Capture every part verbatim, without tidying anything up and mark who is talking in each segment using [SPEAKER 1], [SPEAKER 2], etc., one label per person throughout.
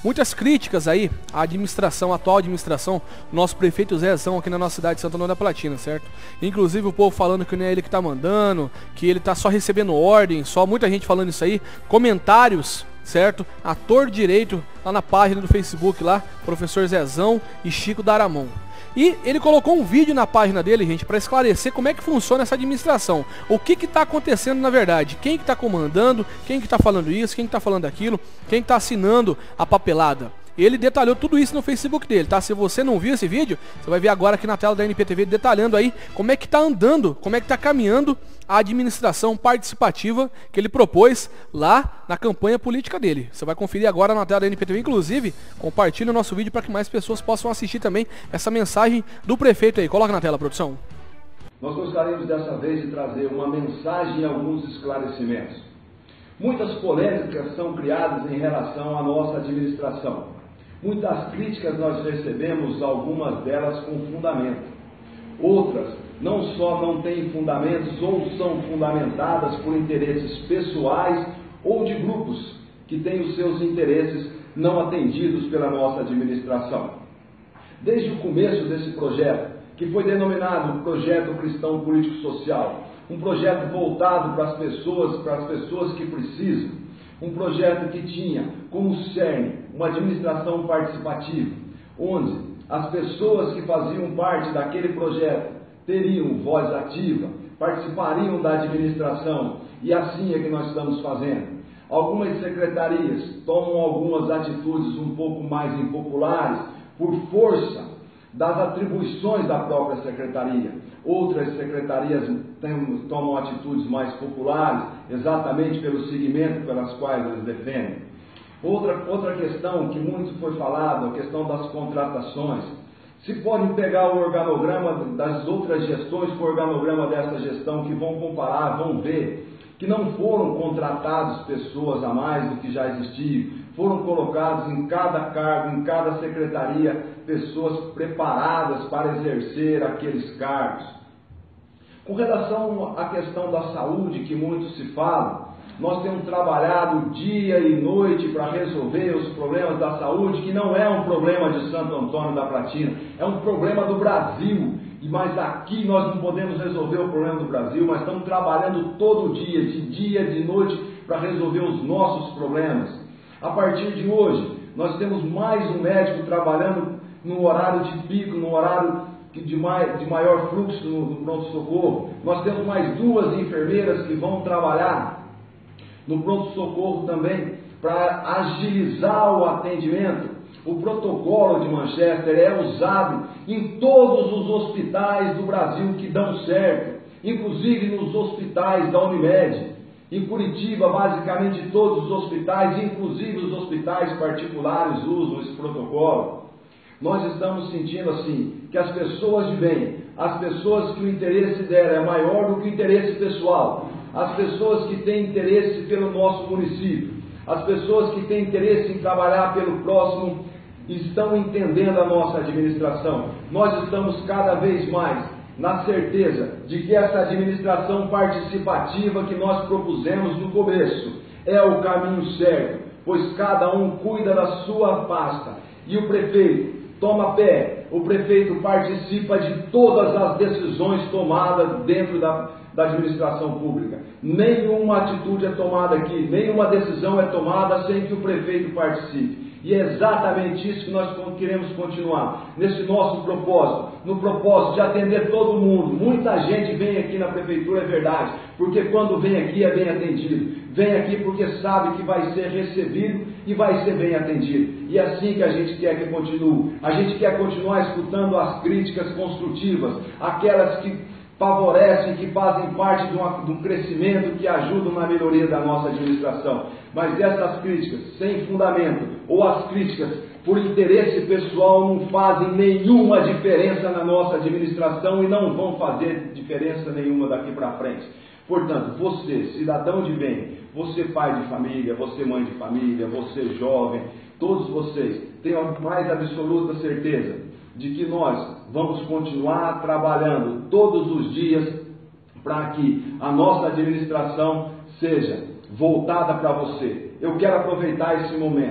[SPEAKER 1] muitas críticas aí à administração, à atual administração, nosso prefeito Zezão aqui na nossa cidade de Santo Antônio da Platina, certo? Inclusive o povo falando que não é ele que tá mandando, que ele tá só recebendo ordem, só muita gente falando isso aí, comentários, certo? Ator direito lá na página do Facebook lá, professor Zezão e Chico Daramon. E ele colocou um vídeo na página dele, gente, para esclarecer como é que funciona essa administração. O que que tá acontecendo na verdade, quem que tá comandando, quem que tá falando isso, quem que tá falando aquilo, quem que tá assinando a papelada. Ele detalhou tudo isso no Facebook dele, tá? Se você não viu esse vídeo, você vai ver agora aqui na tela da N P T V detalhando aí como é que tá andando, como é que tá caminhando a administração participativa que ele propôs lá na campanha política dele. Você vai conferir agora na tela da N P T V, inclusive, compartilha o nosso vídeo para que mais pessoas possam assistir também essa mensagem do prefeito aí. Coloca na tela, produção.
[SPEAKER 2] Nós gostaríamos dessa vez de trazer uma mensagem e alguns esclarecimentos. Muitas polêmicas são criadas em relação à nossa administração. Muitas críticas nós recebemos, algumas delas com fundamento. Outras não só não têm fundamentos ou são fundamentadas por interesses pessoais ou de grupos que têm os seus interesses não atendidos pela nossa administração. Desde o começo desse projeto, que foi denominado Projeto Cristão Político Social, um projeto voltado para as pessoas, para as pessoas que precisam, um projeto que tinha como cerne uma administração participativa, onde as pessoas que faziam parte daquele projeto teriam voz ativa, participariam da administração, e assim é que nós estamos fazendo. Algumas secretarias tomam algumas atitudes um pouco mais impopulares por força das atribuições da própria secretaria. Outras secretarias tem, tomam atitudes mais populares, exatamente pelo segmento pelas quais eles defendem. Outra, outra questão que muito foi falado, a questão das contratações. Se podem pegar o organograma das outras gestões com o organograma dessa gestão, que vão comparar, vão ver que não foram contratados pessoas a mais do que já existiam, foram colocados em cada cargo, em cada secretaria, pessoas preparadas para exercer aqueles cargos. Com relação à questão da saúde, que muito se fala, nós temos trabalhado dia e noite para resolver os problemas da saúde, que não é um problema de Santo Antônio da Platina, é um problema do Brasil. Mas aqui nós não podemos resolver o problema do Brasil, mas estamos trabalhando todo dia, de dia, de noite, para resolver os nossos problemas. A partir de hoje, nós temos mais um médico trabalhando no horário de pico, no horário de, mai, de maior fluxo no, no pronto-socorro. Nós temos mais duas enfermeiras que vão trabalhar no pronto-socorro também, para agilizar o atendimento. O protocolo de Manchester é usado em todos os hospitais do Brasil que dão certo, inclusive nos hospitais da Unimed. Em Curitiba, basicamente todos os hospitais, inclusive os hospitais particulares, usam esse protocolo. Nós estamos sentindo assim, que as pessoas de bem, as pessoas que o interesse dela é maior do que o interesse pessoal, as pessoas que têm interesse pelo nosso município, as pessoas que têm interesse em trabalhar pelo próximo, estão entendendo a nossa administração. Nós estamos cada vez mais na certeza de que essa administração participativa que nós propusemos no começo é o caminho certo, pois cada um cuida da sua pasta e o prefeito toma pé, o prefeito participa de todas as decisões tomadas dentro da, da administração pública. Nenhuma atitude é tomada aqui, nenhuma decisão é tomada sem que o prefeito participe. E é exatamente isso que nós queremos continuar, nesse nosso propósito, no propósito de atender todo mundo. Muita gente vem aqui na prefeitura, é verdade, porque quando vem aqui é bem atendido. Vem aqui porque sabe que vai ser recebido e vai ser bem atendido. E é assim que a gente quer que continue. A gente quer continuar escutando as críticas construtivas, aquelas que favorecem, que fazem parte de, uma, de um crescimento, que ajudam na melhoria da nossa administração. Mas essas críticas sem fundamento, ou as críticas por interesse pessoal, não fazem nenhuma diferença na nossa administração e não vão fazer diferença nenhuma daqui para frente. Portanto, você, cidadão de bem, você pai de família, você mãe de família, você jovem, todos vocês tenham a mais absoluta certeza de que nós vamos continuar trabalhando todos os dias para que a nossa administração seja voltada para você. Eu quero aproveitar esse momento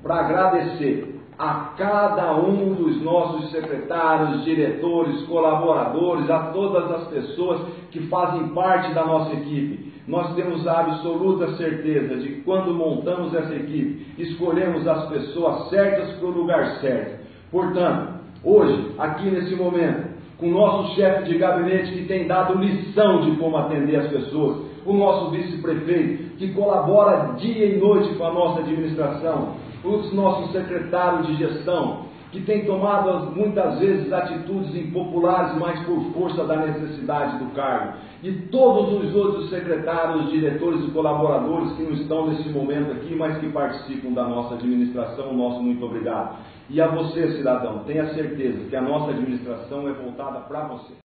[SPEAKER 2] para agradecer a cada um dos nossos secretários, diretores, colaboradores, a todas as pessoas que fazem parte da nossa equipe. Nós temos a absoluta certeza de que quando montamos essa equipe, escolhemos as pessoas certas para o lugar certo. Portanto, hoje, aqui nesse momento, com o nosso chefe de gabinete que tem dado lição de como atender as pessoas, o nosso vice-prefeito que colabora dia e noite com a nossa administração, os nossos secretários de gestão, que têm tomado muitas vezes atitudes impopulares, mas por força da necessidade do cargo, e todos os outros secretários, diretores e colaboradores que não estão nesse momento aqui, mas que participam da nossa administração, nosso muito obrigado. E a você, cidadão, tenha certeza que a nossa administração é voltada para você.